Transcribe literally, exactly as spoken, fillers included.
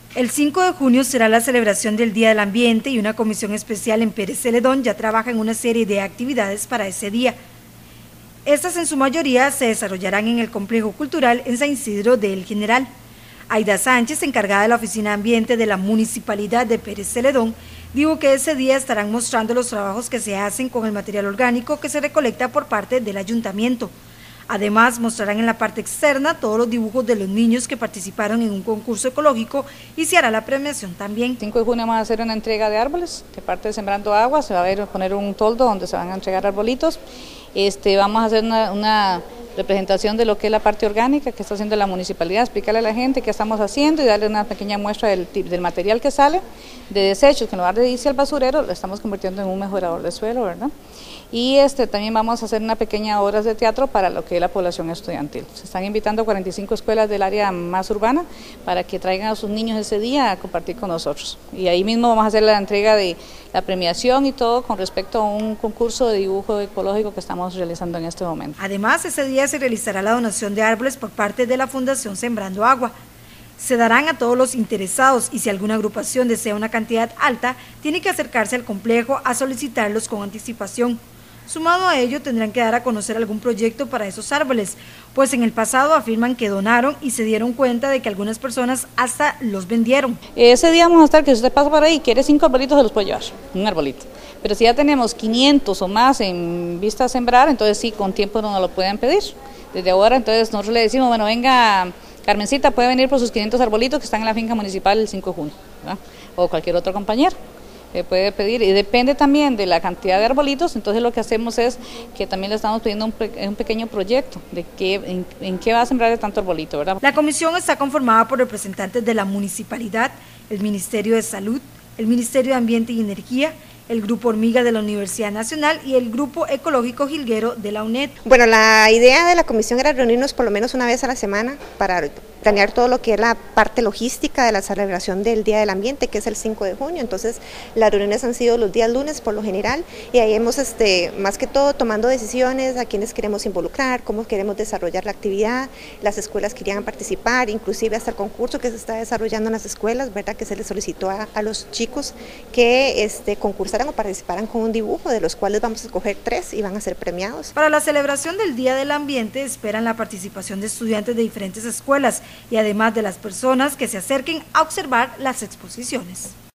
El cinco de junio será la celebración del Día del Ambiente y una comisión especial en Pérez Celedón ya trabaja en una serie de actividades para ese día. Estas en su mayoría se desarrollarán en el complejo cultural en San Isidro de El General. Aida Sánchez, encargada de la Oficina de Ambiente de la Municipalidad de Pérez Celedón, dijo que ese día estarán mostrando los trabajos que se hacen con el material orgánico que se recolecta por parte del ayuntamiento. Además, mostrarán en la parte externa todos los dibujos de los niños que participaron en un concurso ecológico y se hará la premiación también. El cinco de junio vamos a hacer una entrega de árboles, de parte de Sembrando Agua, se va a ver, poner un toldo donde se van a entregar arbolitos. Este, vamos a hacer una, una representación de lo que es la parte orgánica que está haciendo la municipalidad, explicarle a la gente qué estamos haciendo y darle una pequeña muestra del, del material que sale de desechos, que en lugar de irse al basurero lo estamos convirtiendo en un mejorador de suelo, ¿verdad? Y este, también vamos a hacer una pequeña obras de teatro para lo que es la población estudiantil. Se están invitando a cuarenta y cinco escuelas del área más urbana para que traigan a sus niños ese día a compartir con nosotros. Y ahí mismo vamos a hacer la entrega de la premiación y todo con respecto a un concurso de dibujo ecológico que estamos realizando en este momento. Además, ese día se realizará la donación de árboles por parte de la Fundación Sembrando Agua. Se darán a todos los interesados y si alguna agrupación desea una cantidad alta, tiene que acercarse al complejo a solicitarlos con anticipación. Sumado a ello, tendrán que dar a conocer algún proyecto para esos árboles, pues en el pasado afirman que donaron y se dieron cuenta de que algunas personas hasta los vendieron. Ese día vamos a estar que si usted pasa por ahí y quiere cinco arbolitos, se los puede llevar, un arbolito. Pero si ya tenemos quinientos o más en vista a sembrar, entonces sí, con tiempo no nos lo pueden pedir. Desde ahora, entonces nosotros le decimos, bueno, venga, Carmencita puede venir por sus quinientos arbolitos que están en la finca municipal el cinco de junio, ¿verdad? O cualquier otro compañero. Eh, puede pedir, y depende también de la cantidad de arbolitos, entonces lo que hacemos es que también le estamos pidiendo un, pe un pequeño proyecto de qué, en, en qué va a sembrar de tanto arbolito, ¿verdad? La comisión está conformada por representantes de la municipalidad, el Ministerio de Salud, el Ministerio de Ambiente y Energía, el Grupo Hormiga de la Universidad Nacional y el Grupo Ecológico Jilguero de la UNED. Bueno, la idea de la comisión era reunirnos por lo menos una vez a la semana para planear todo lo que es la parte logística de la celebración del Día del Ambiente, que es el cinco de junio, entonces las reuniones han sido los días lunes por lo general y ahí hemos este, más que todo tomando decisiones a quienes queremos involucrar, cómo queremos desarrollar la actividad, las escuelas querían participar, inclusive hasta el concurso que se está desarrollando en las escuelas, ¿verdad? Que se les solicitó a, a los chicos que este, concursaran o participaran con un dibujo, de los cuales vamos a escoger tres y van a ser premiados. Para la celebración del Día del Ambiente esperan la participación de estudiantes de diferentes escuelas y además de las personas que se acerquen a observar las exposiciones.